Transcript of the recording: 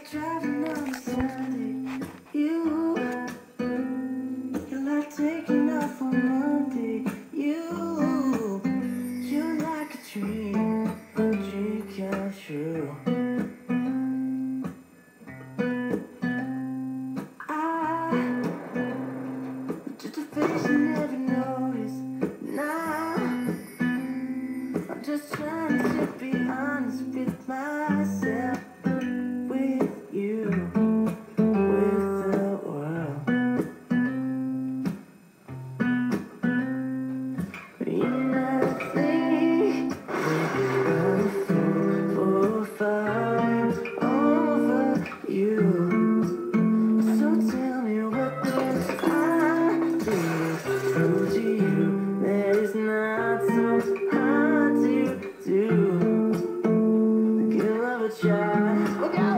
driving on a Sunday. You like taking off on Monday. You're like a dream come true. Just a face you never noticed. Nah, I'm just trying to be honest with myself, with you, with the world. You might think I'm a fool for falling over you. So tell me what can I do to prove to you that it's not so hard to do. Give love a try.